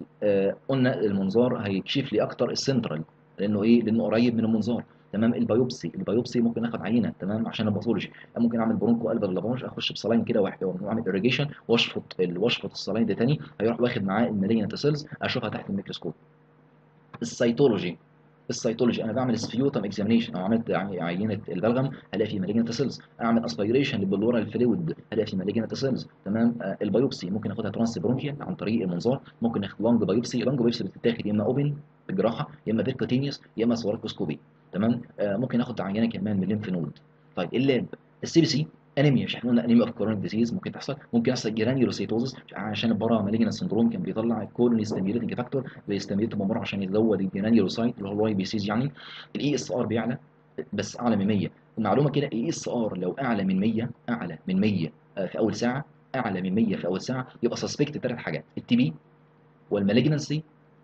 آه قلنا المنظار هيكشف لي اكتر السنترال، لانه ايه لانه قريب من المنظار، تمام. البيوبسي البيوبسي ممكن اخد عينه، تمام، عشان الباثولوجي. ممكن اعمل برونكو قلب اللافاج، اخش بصلاين كده واحد واعمل اريجيشن واشفط ال- واشفط الصلاين ده تاني، هيروح واخد معاه المالجنت سيلز اشوفها تحت الميكروسكوب. السيتولوجي السيتولوجي انا بعمل سفيوتم اكزامينيشن، او عملت يعني عينه البلغم هلاقي فيه مالجنت سيلز، اعمل اسبيريشن للبلورال فلويد هلاقي فيه مالجنت سيلز، تمام. آه البيوبسي ممكن اخدها ترانس برونكيال عن طريق المنظار، ممكن ناخد لونج بايوبسي. لونج بايوبسي بتتاخد يا اما اوبن بالجراحه، يا اما بيركوتينيوس، يا اما سواركوسكوبي، تمام. آه ممكن اخد عينه كمان من الليمف نود. طيب اللاب السي بي سي انيميا، مش احنا قلنا انيميا اوف كورونيك ديزيز ممكن تحصل، ممكن يحصل جرانيولوسيتوزس عشان البارا مالجنت سندروم كان بيطلع كولوني ستيميوليتنج فاكتور، بيستميت بمره عشان يزود الجرانيولوسايت اللي هو الواي بي سيز يعني. الاي اس ار بيعلى بس اعلى من مية. المعلومه كده الاي اس ار لو اعلى من مية، اعلى من مية آه، في اول ساعه، اعلى من مية في اول ساعه، يبقى سسبكت ثلاث حاجات: التي بي، والمالجنسي،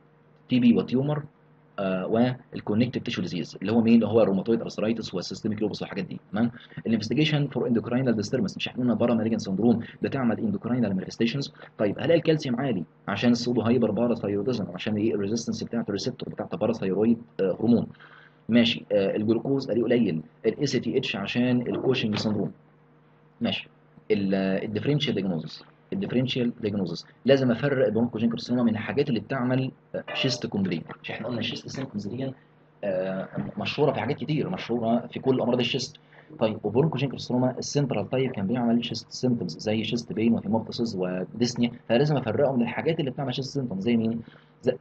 تي بي وتيومر، آه والكونكتيف تيشو ديزيز اللي هو مين؟ اللي هو الروماتويد ارثرايتس والسيستميك لوبس والحاجات دي، تمام. الانفستيجيشن فور اندوكراينال ديستربنس، مش احنا قلنا بارا مالجن سندروم بتعمل اندوكراينال مانيفستيشنز؟ طيب هلاقي الكالسيوم عالي عشان السودو هايبر باراثايروديزم، عشان ايه الريزيستنس بتاعت الريسبتور بتاعت الباراثايرويد آه هرمون. ماشي، آه الجلوكوز الاقيه قليل. الاي سي تي اتش عشان الكوشنج سندروم. ماشي. الديفرنشال دياجنوزس الديفرنشال دياجنوزس لازم افرق البرونكوجين كارسينوما من الحاجات اللي بتعمل شيست كومبلين. مش احنا قلنا الشيست سيمبتومز دي آه، مشهوره في حاجات كتير، مشهوره في كل امراض الشيست. طيب وبرونكوجينيك كارسينوما السنترال تايب كان بيعمل شيست سيمبتومز زي شيست بين وهيموبتسيس وديسنيا، فلازم افرقهم من الحاجات اللي بتعمل شيست سيمبتومز زي مين؟ زي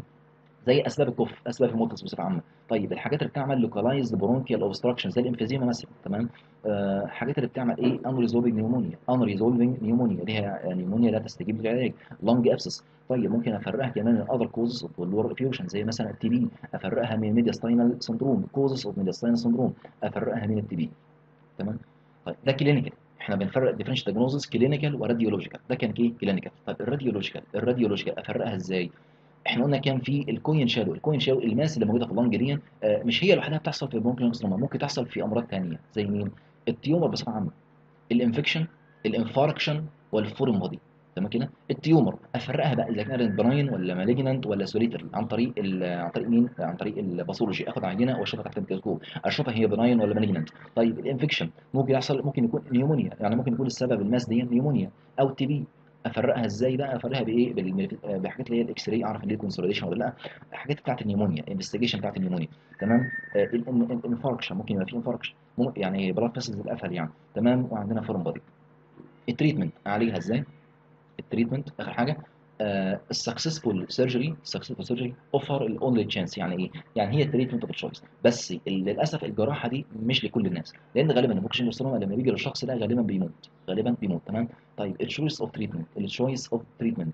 زي اسباب الكف، اسباب الموتس بصفه عامه. طيب الحاجات اللي بتعمل لوكالايزد برونكيال اوبستراكشن زي الامفيزيما مثلا، تمام. آه حاجات اللي بتعمل ايه؟ ان ريزولفنج نيومونيا، ان ريزولفنج نيومونيا اللي هي نيومونيا لا تستجيب للعلاج، لونج ابسس. طيب ممكن افرقها كمان من اذر كوزز اوف اللور افيوشن زي مثلا التي بي، افرقها من ميدياستاينال سندروم، كوزز اوف ميدياستاينال سندروم، افرقها من التي بي، تمام. طيب ده كلينيكال، احنا بنفرق ديفرنشال دايجنوزس كلينيكال وراديولوجيكال، ده كان ايه؟ كلينيكال. طيب الراديولوجيكال، الراديولوجيكال افرقها ازاي؟ احنا قلنا كان في الكوين شادو، الكوين شادو الماس اللي موجوده في اللنج دي آه، مش هي لوحدها بتحصل في البرونكيولوجيا، ممكن تحصل في امراض ثانيه زي مين؟ التيومر بصفه عامه، الانفكشن، الانفاركشن، والفورين بودي، تمام كده. التيومر افرقها بقى اذا كانت براين ولا مالجنانت ولا سوليتري عن طريق ال- عن طريق مين؟ عن طريق الباثولوجي، اخد عينه واشوفها تحت الميكروسكوب اشوفها هي براين ولا مالجنانت. طيب الانفكشن ممكن يحصل، ممكن يكون نيومونيا، يعني ممكن يكون السبب الماس دي نيومونيا او تي بي. افرقها ازاي بقى؟ افرقها بايه؟ بالميل- بحاجات اللي هي الاكس راي، اعرف اللي هي كونسوليديشن ولا لا، الحاجات بتاعت النيومونيا، انفستيجيشن بتاعت النيومونيا، تمام. الانفاركشن ممكن يبقى في انفاركشن، يعني بلاد فيسلز اتقفل يعني، تمام. وعندنا فورم بودي. التريتمنت اعالجها ازاي؟ التريتمنت اخر حاجه، السكسسفول سيرجري، السكسسفول سيرجري اوفر الاونلي تشانس، يعني ايه؟ يعني هي التريتمنت اوف تشويس، بس للاسف الجراحه دي مش لكل الناس، لان غالبا الفوكشن كارسينوما لما بيجي للشخص ده غالبا بيموت، غالبا بيموت، تمام. طيب التشويس اوف تريتمنت، التشويس اوف تريتمنت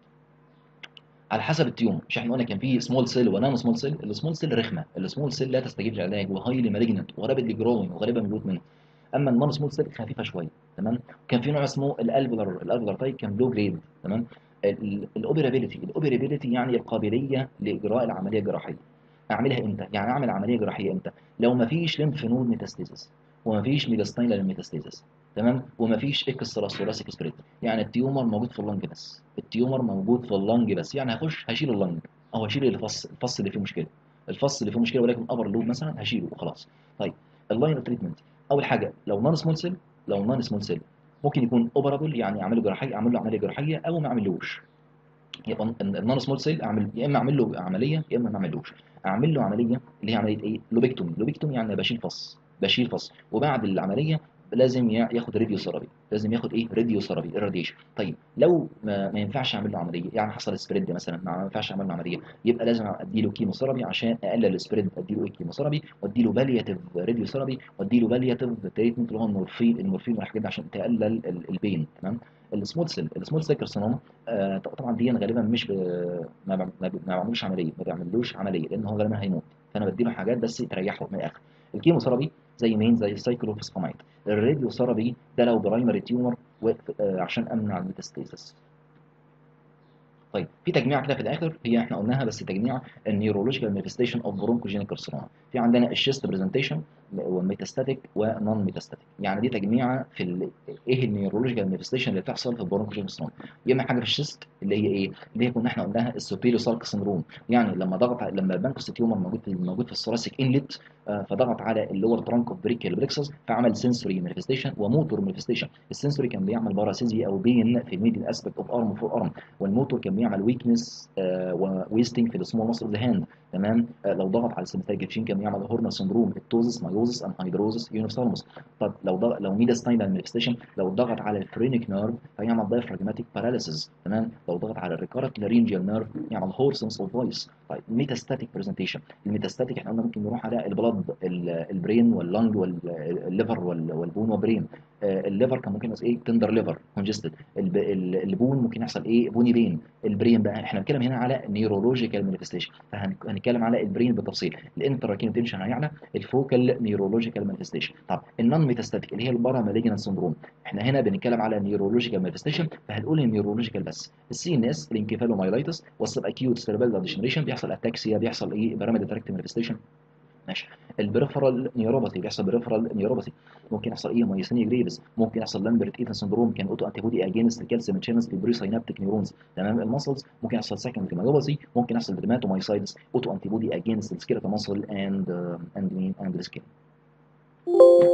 على حسب التيوم، مش احنا قلنا كان في سمول سيل ونانو سمول سيل؟ السمول سيل رخمه، السمول سيل لا تستجيب للعلاج وهايلي مالجنت ورابيدلي جروينج وغالبا بيموت منه. اما النون سمول سيل خفيفه شويه، تمام. كان في نوع اسمه الالفولار، الالفولار تايب كان لو جريد، تمام. الاوبرابيلتي، الاوبرابيلتي يعني القابليه لاجراء العمليه الجراحيه. اعملها امتى؟ يعني اعمل عمليه جراحيه امتى؟ لو ما فيش ليمف نود ميتاستيزس، وما فيش ميداستاينال للميتاستيزس، تمام، وما فيش اكسترا ثوراسيك سبريد، يعني التيومر موجود في اللنج بس، التيومر موجود في اللنج بس، يعني هخش هشيل اللنج او هشيل الفص، الفص اللي فيه مشكله، الفص اللي فيه مشكله ولكن ابر لوب مثلا هشيله وخلاص. طيب اللاين اوف تريتمنت، اول حاجه لو نون سمول سيل، لو نون سمول سيل ممكن يكون اوبرابل، يعني اعمل له جراحيه، اعمل له عمليه جراحيه او ما اعملوش. يبقى النون سمول سيل اعمل يا اما اعمل له عمليه يا اما ما اعملوش. اعمل له عمليه اللي هي عمليه ايه؟ لوبيكتومي، لوبيكتومي يعني بشيل فص، بشيل فص، وبعد العمليه لازم يا- ياخد راديو ثيرابي، لازم ياخد ايه؟ راديو ثيرابي، الراديشن. طيب لو ما, ما ينفعش اعمل له عمليه، يعني حصل سبريد مثلا، ما ينفعش اعمل له عمليه، يبقى لازم ادي له كيمو ثيرابي عشان اقلل السبريد، ادي له ايه؟ كيمو ثيرابي، وادي له بالياتيف راديو ثيرابي، وادي له بالياتيف تريتمنت اللي هو المورفين، المورفين والحاجات دي عشان تقلل ال- البين، تمام. السمول سيل، السمول سيل كارسينوما آه طبعا دي غالبا مش ب... ما ب- ما ب- ما بعملوش عمليه، ما بعملوش عمليه لان هو غالبا هيموت، فانا بديله حاجات بس تريحه من الاخر. الكيمو ثيرابي زي مين؟ زي السايكلوفوسفامايد. الراديو ثيرابي ده لو برايمري تيومر عشان امنع الميتاستاسيس. طيب في تجميعه كده في الاخر هي احنا قلناها بس تجميعه، النيورولوجيكال مانيفستيشن اوف برونكوجينيك كارسينوما، في عندنا الشيست برزنتيشن وميتاستاتيك ونون ميتاستاتيك، يعني دي تجميعه في ال... ايه النيورولوجيكال مانيفستيشن اللي بتحصل في البرونكوجينيك كارسينوما. يا اما حاجه في الشيست اللي هي ايه؟ اللي هي كنا احنا قلناها السوبيريو سالك سندروم، يعني لما ضغط، لما البانكوس تيومر موجود في موجود في الثوراسيك انلت، آه فضغط على اللور ترانك اوف بريكيال بريكسس فعمل سنسوري مانيفستيشن وموتور مانيفستيشن. السنسوري كان بيعمل باراسيزي او بين في الميدل اسبكت اوف ارم فور ارم، والموتور كان بيعمل ويكنس وويستنج في السمول ماسل اوف ذا هاند، تمام. آه لو ضغط على السيمباثيك تشين كان بيعمل هورنر سندروم، التوزس مايوزس ان هيدروزس يونيفثالموس. طب لو ضغط، لو ميداستاينال مانيفستيشن، لو ضغط على الفرينيك نيرف فيعمل دايفراجماتيك باراليسيس، تمام. لو ضغط على الريكارنت لارينجيال نيرف يعمل هورسنس اوف فويس. طيب ميتاستاتيك برزنتيشن، الميتاستاتيك احنا قلنا ممكن نروح على البلد، البرين واللنج والليفر والبون وبرين. الليفر كان ممكن يحصل ايه؟ تندر ليفر كونجستد. البون ممكن يحصل ايه؟ بوني بين. البرين بقى احنا بنتكلم هنا على نيورولوجيكال مانيفستيشن، فهنتكلم على البرين بالتفصيل، الانتراكين تنشن هيعلى، الفوكال نيورولوجيكال مانيفستيشن. طب النون ميتاستاتيك اللي هي البارا مالجنان سندروم، احنا هنا بنتكلم على نيورولوجيكال مانيفستيشن فهنقول النيورولوجيكال بس، السي ان اس، الانكيفالومايلايتس، والسب اكيوت سيربيلار ديجنريشن، بيحصل اتاكسيا، بيحصل ايه؟ بيراميد اتراكتيف مانيفستيشن، ماشي. البريفرال نيوروباثي، بيحصل بريفرال نيوروباثي، ممكن يحصل ايه؟ مايسينيا جريفز، ممكن يحصل لامبرت ايفن سندروم، كان اوتو انتي بودي اجينست الكالسيوم تشانلز في البري ساينابتيك نيورونز، تمام. المسلز ممكن يحصل سكند مايوباثي، ممكن يحصل درماتومايسايتس، اوتو انتي بودي اجينست السكيلتا ماسل اند اند مين اند السكين.